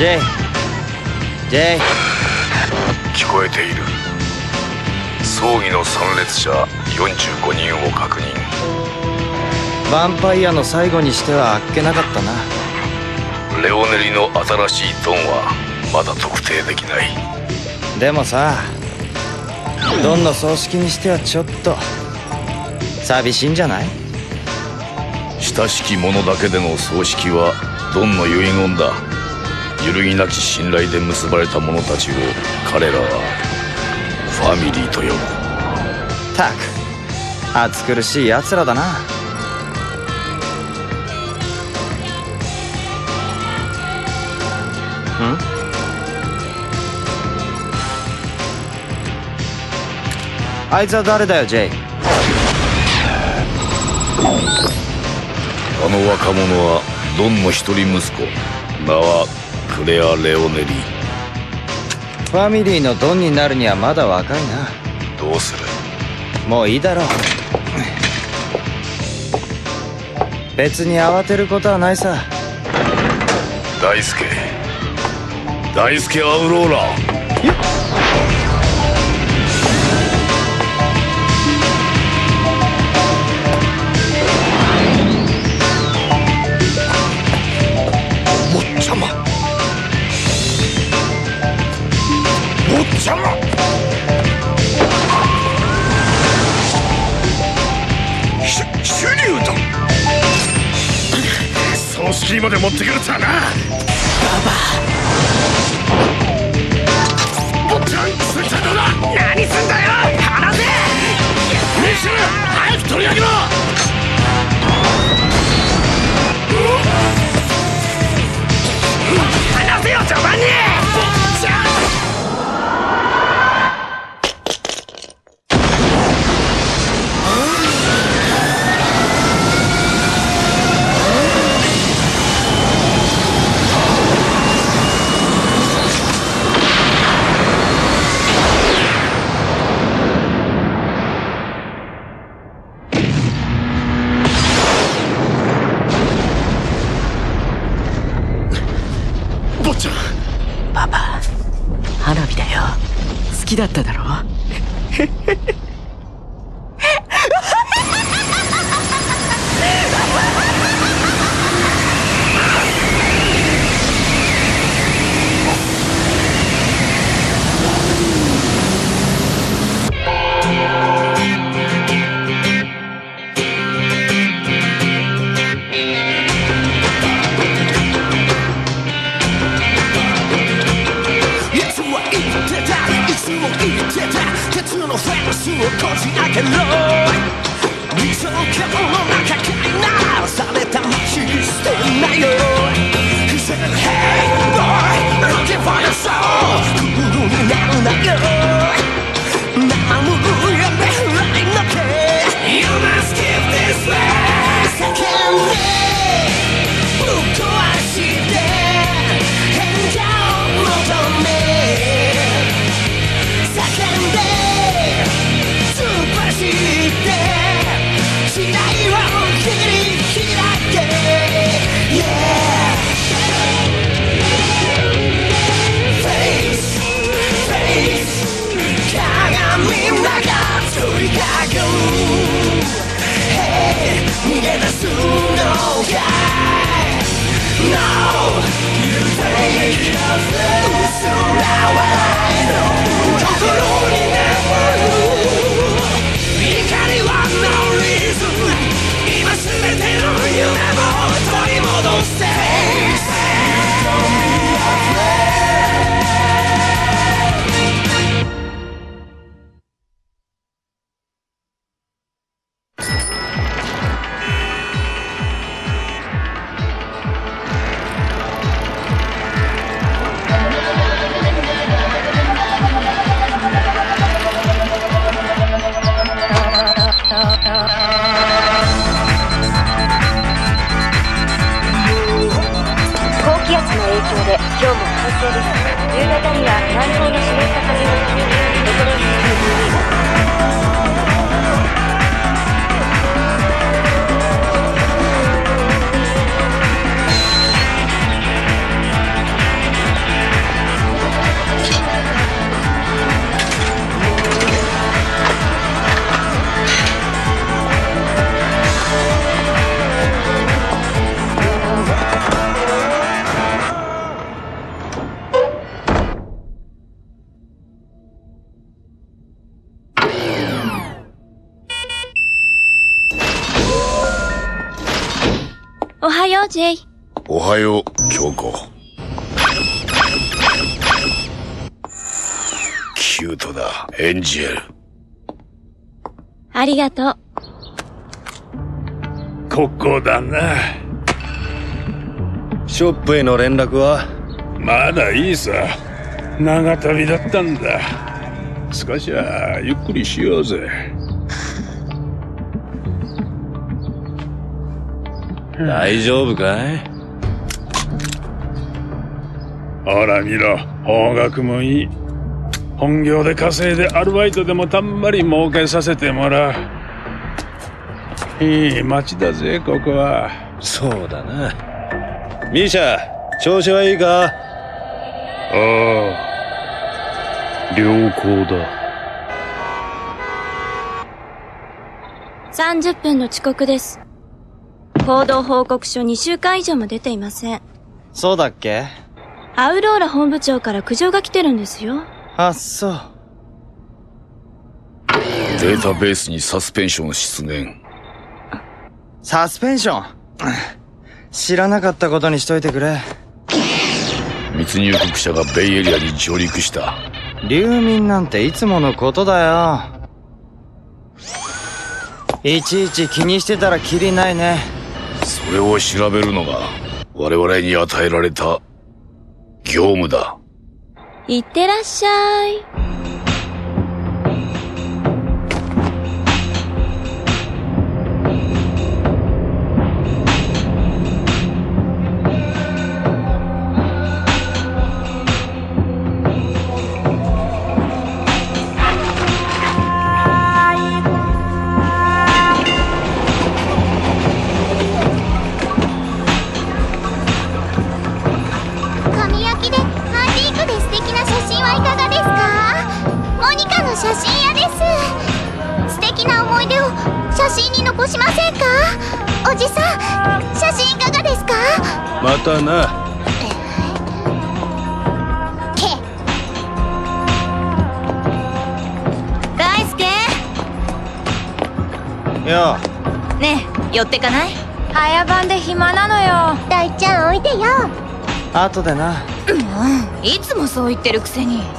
J 聞こえている。葬儀の参列者45人を確認。 ヴァンパイアの最後にしてはあっけなかったな。 レオネリの新しいドンはまだ特定できない。 でもさ、ドンの葬式にしてはちょっと寂しいんじゃない？ 親しき者だけでの葬式はドンの遺言だ。揺るぎなき信頼で結ばれた者たちを彼らはファミリーと呼ぶ。 たく暑苦しい奴らだな。あいつは誰だよ、ジェイ。 あの若者はドンの一人息子。名はクレア・レオネリ。 ファミリーのドンになるにはまだ若いな。 どうする？ もういいだろう。別に慌てることはないさ。 大輔アウローラ。葬式にまで持ってくるとはな。坊ちゃん、そいつはどうだ。何すんだよ、離せ。ミシェル、早く取り上げろ。離せよ、ジョバンニ。 パパ、花火だよ。好きだっただろ。鉄のフェンスをこじ開けろ。理想郷の中から鳴らされた道捨てないよ。Say hey boy, looking for your soul。クールになるなよ。何もやめないのけ。You must give this way。叫んでぶっ壊して変化を求め。叫んで突っ走って時代を切り開け、yeah。 Face 鏡の中追いかける、hey。 逃げ出すのおはよう、ジェイ。 おはよう、京子。キュートだ、エンジェル。 ありがとう。 ここだな。 ショップへの連絡は？ まだいいさ。長旅だったんだ。少しはゆっくりしようぜ。 大丈夫かい？ ほら見ろ、方角もいい。本業で稼いでアルバイトでもたんまり儲けさせてもらう。いい街だぜ、ここは。 そうだな。ミーシャ、調子はいいか？ ああ、良好だ。 30分の遅刻です。行動報告書2週間以上も出ていません。 そうだっけ？ アウローラ本部長から苦情が来てるんですよ。 あ、そう。 データベースにサスペンション出現。 サスペンション？知らなかったことにしといてくれ。 密入国者がベイエリアに上陸した。 流民なんていつものことだよ。いちいち気にしてたらキリないね。 それを調べるのが我々に与えられた業務だ。 いってらっしゃい。 紙焼きでアンティークで素敵な写真はいかがですか？モニカの写真屋です。素敵な思い出を写真に残しませんか？おじさん、写真いかがですか？ またな。 大輔。 よねえ、寄ってかない？早番で暇なのよ。 大ちゃんおいでよ。 後でな。 いつもそう言ってるくせに。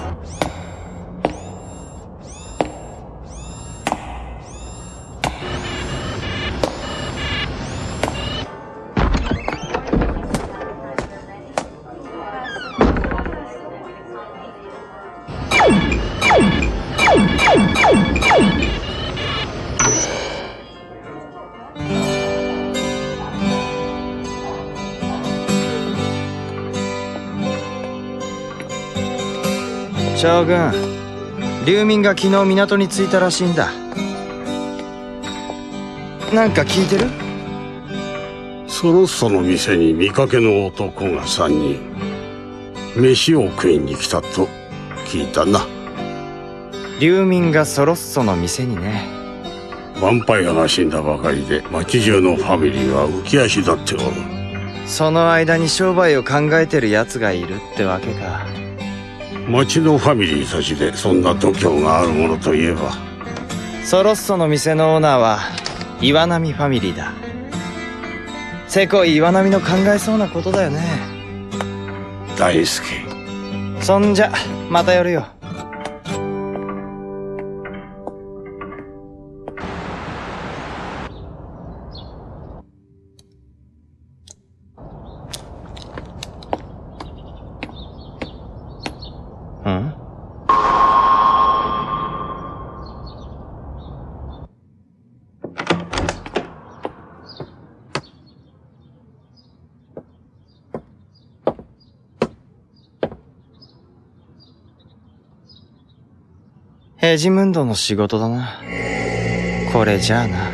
将軍、流民が昨日港に着いたらしいんだ。なんか聞いてる？ そろそろ店に見かけの男が3人飯を食いに来たと聞いたな。 流民がソロッソの店にね。 ヴァンパイアが死んだばかりで町中のファミリーは浮き足立っておる。 その間に商売を考えてる奴がいるってわけか。 町のファミリーたちでそんな度胸があるものといえば、 ソロッソの店のオーナーは岩波ファミリーだ。せこい岩波の考えそうなことだよね。 大輔。 そんじゃまた寄るよ。ん？エジムンドの仕事だな。これじゃあな。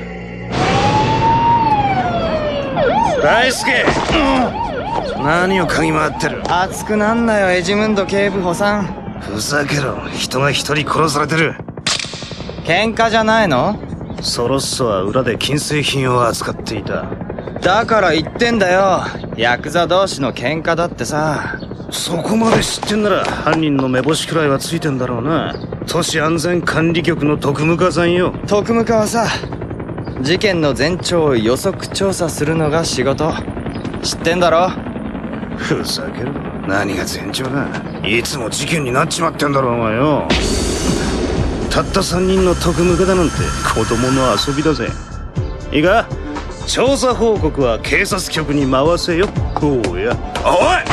大輔、何を嗅ぎ回ってる？ 熱くなんなよ、エジムンド警部補さん。 ふざけろ。人が一人殺されてる。 喧嘩じゃないの？ ソロッソは裏で金製品を扱っていた。 だから言ってんだよ。ヤクザ同士の喧嘩だってさ。 そこまで知ってんなら犯人の目星くらいはついてんだろうな。都市安全管理局の特務課さんよ。 特務課はさ、事件の前兆を予測調査するのが仕事。 知ってんだろ。 ふざけるな。何が前兆だ。いつも事件になっちまってんだろお前よ。たった3人の特務だなんて子供の遊びだぜ。いいか、調査報告は警察局に回せよ。おうや。おい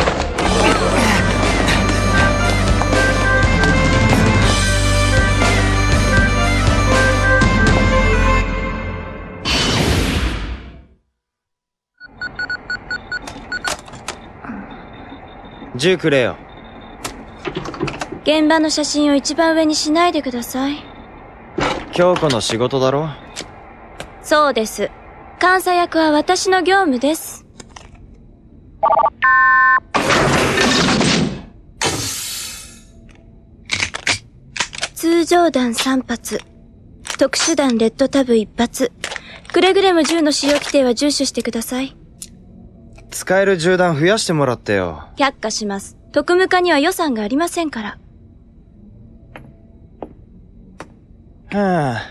銃くれよ。 現場の写真を一番上にしないでください。 京子の仕事だろ。 そうです。監査役は私の業務です。通常弾3発、特殊弾レッドタブ1発、くれぐれも銃の使用規定は遵守してください。 使える銃弾増やしてもらってよ。 却下します。特務課には予算がありませんから。 はあ。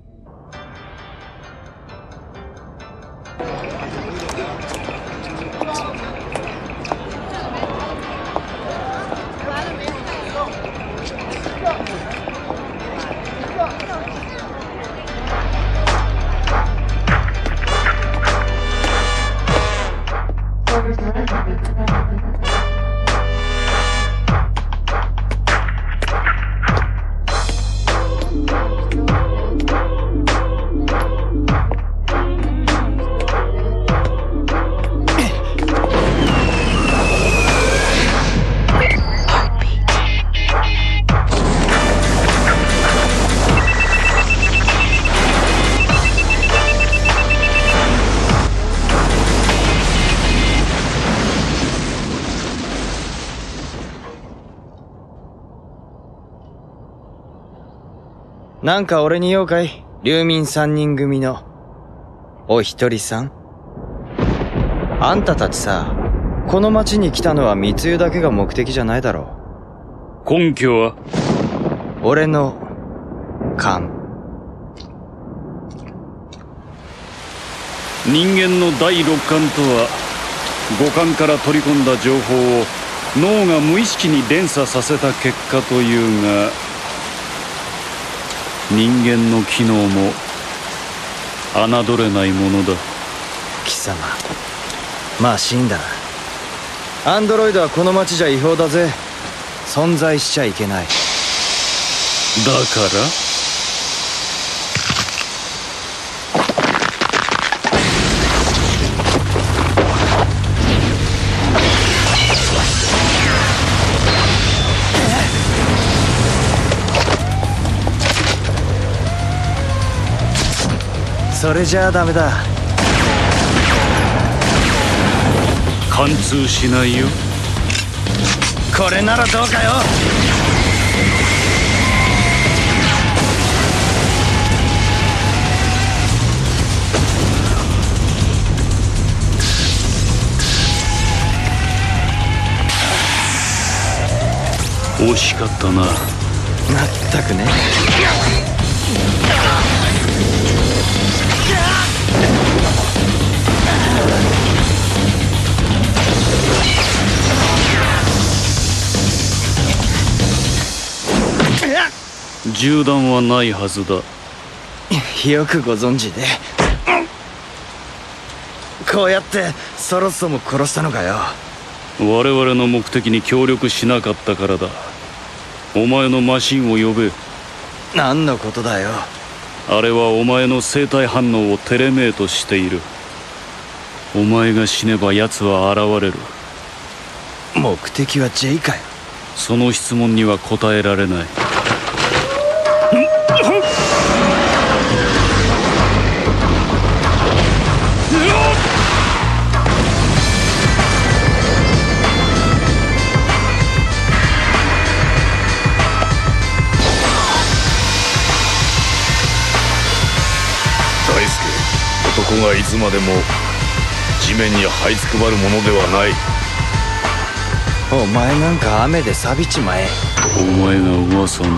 なんか俺に用かい？流民3人組のお一人さん。あんたたちさ、この町に来たのは密輸だけが目的じゃないだろう。根拠は？ 俺の勘。 人間の第六感とは、五感から取り込んだ情報を脳が無意識に連鎖させた結果というが、人間の機能も侮れないものだ。 貴様、まあ死んだ。アンドロイドはこの町じゃ違法だぜ。存在しちゃいけない。だからそれじゃあダメだ。 貫通しないよ。 これならどうかよ。 惜しかったな。 まったくね。 銃弾はないはずだ。 よくご存知で。こうやってソロッソも殺したのかよ。 我々の目的に協力しなかったからだ。お前のマシンを呼べ。 何のことだよ。 あれはお前の生体反応をテレメートしている。お前が死ねば奴は現れる。 目的は J かよ。 その質問には答えられない。 男がいつまでも地面に這いつくばるものではない。 お前なんか雨で錆びちまえ。 お前が噂の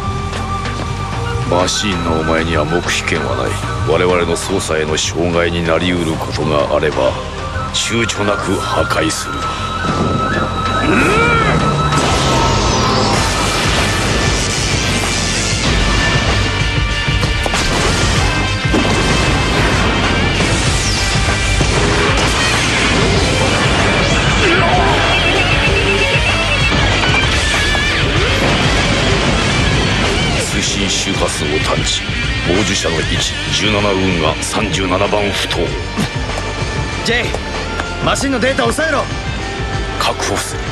マシーンのお前には黙秘権はない。我々の捜査への障害になりうることがあれば躊躇なく破壊する。通信周波数を探知。傍受者の位置17運が37番不当。 J、マシンのデータを抑えろ。 確保する。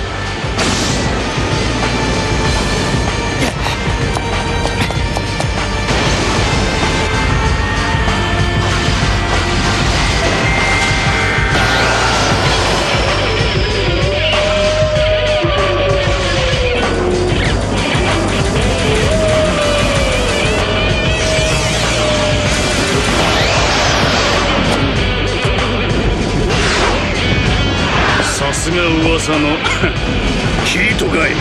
さすが噂のヒートガイ。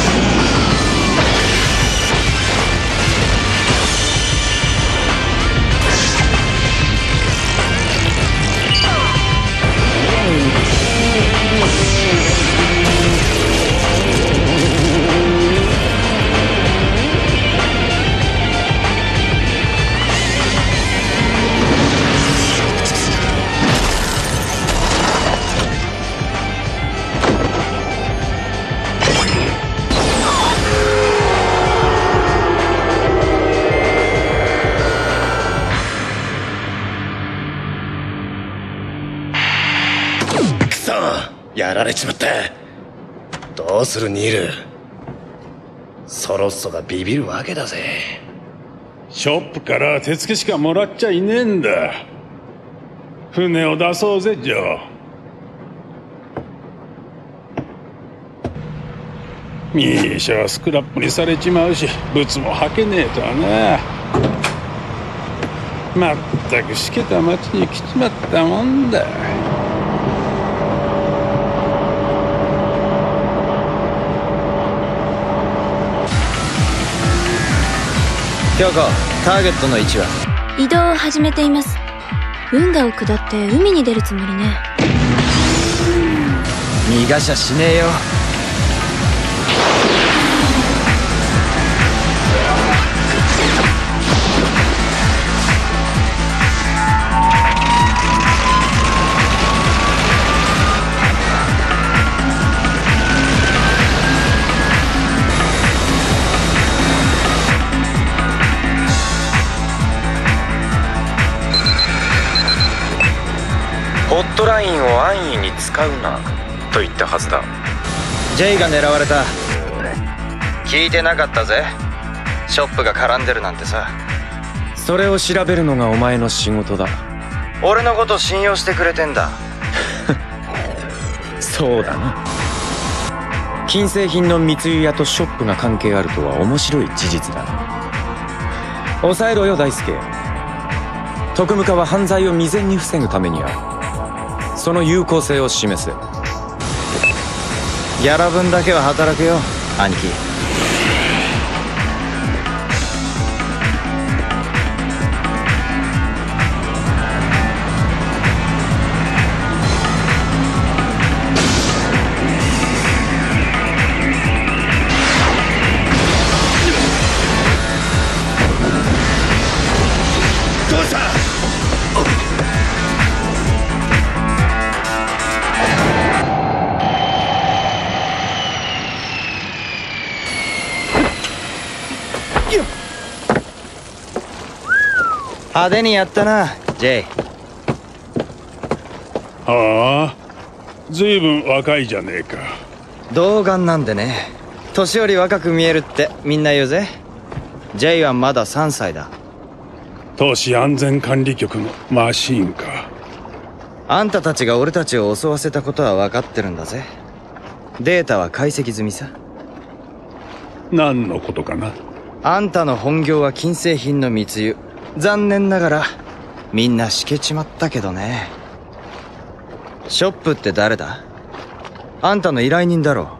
やられちまった。どうするニール。ソロッソがビビるわけだぜ。 ショップから手付けしかもらっちゃいねえんだ。船を出そうぜ、ジョー。ミーシャはスクラップにされちまうし、ブツも履けねえとはな。まったくしけた町に来ちまったもんだ。 京子、ターゲットの位置は？ 移動を始めています。運河を下って海に出るつもりね。 逃がしゃしねえよ。 ホットラインを安易に使うなと言ったはずだ。 J が狙われた。聞いてなかったぜ。ショップが絡んでるなんてさ。 それを調べるのがお前の仕事だ。 俺のこと信用してくれてんだ。 そうだな。金製品の密輸屋とショップが関係あるとは面白い事実だな。抑えろよ大輔。特務課は犯罪を未然に防ぐためにある。その有効性を示せ。 ギャラ分だけは働くよ、兄貴。 どうした？ 派手にやったな、J。 ああ、ずいぶん若いじゃねえか。 童顔なんでね。年寄り若く見えるってみんな言うぜ。J はまだ3歳だ。 都市安全管理局のマシーンか。 あんたたちが俺たちを襲わせたことは分かってるんだぜ。データは解析済みさ。 何のことかな？ あんたの本業は金製品の密輸。残念ながらみんなしけちまったけどね。ショップって誰だ？あんたの依頼人だろ。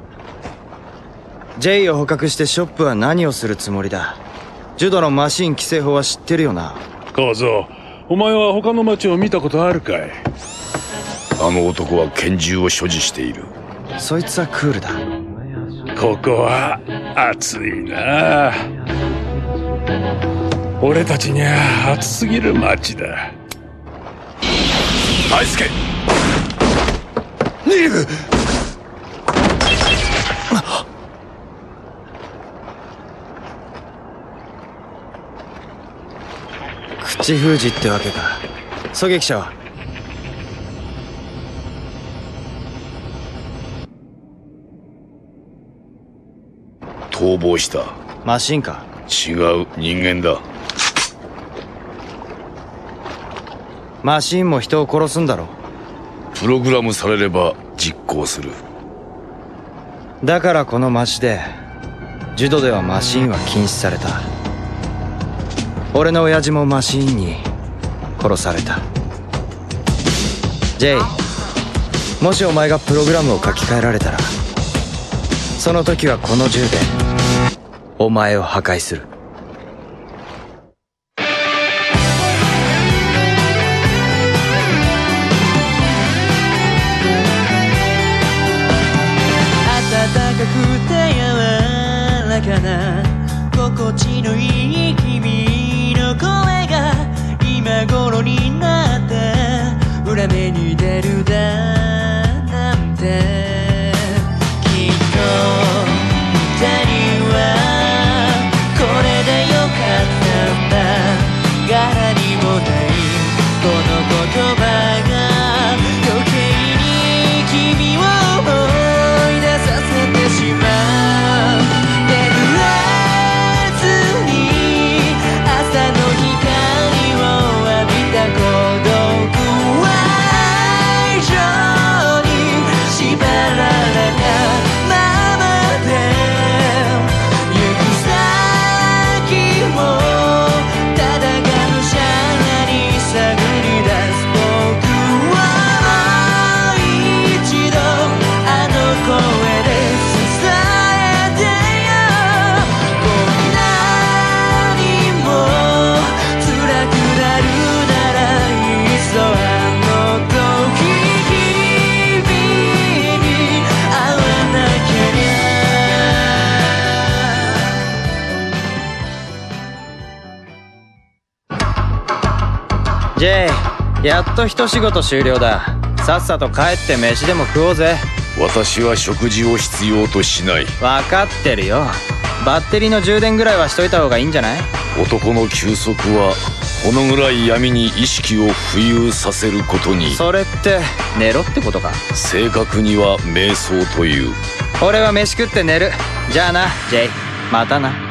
J を捕獲してショップは何をするつもりだ？ジュドのマシン規制法は知ってるよな？ 小僧、お前は他の町を見たことあるかい？ あの男は拳銃を所持している。 そいつはクールだ。 ここは暑いな。俺たちには暑すぎる街だ。 大輔、 ニル！口封じってわけか。狙撃者は？ 逃亡した。 マシンか？ 違う、人間だ。 マシンも人を殺すんだろ？ プログラムされれば実行する。 だからこの街でジュドではマシンは禁止された。俺の親父もマシンに殺された。ジェイ、もしお前がプログラムを書き換えられたら、その時はこの銃でお前を破壊する。 暖かくて柔らかな心地のいい君の声が今頃になって裏目に出るだなんて、きっと二人はこれでよかったんだ。柄にもないこの言葉が余計に君を思い出させてしまう。眠れずに朝の光を浴びた孤独は愛情に縛られたままで行く先もただがむしゃらに探り出す。僕はもう一度あの声で支えてよ。こんなにも辛くなるならいっそあの時君に会わなけりゃ。 ジェイ、やっと一仕事終了だ。さっさと帰って飯でも食おうぜ。 私は食事を必要としない。 分かってるよ。バッテリーの充電ぐらいはしといた方がいいんじゃない？ 男の休息はこのぐらい闇に意識を浮遊させることに。 それって寝ろってことか？ 正確には瞑想という。 俺は飯食って寝る。じゃあな、ジェイ。またな。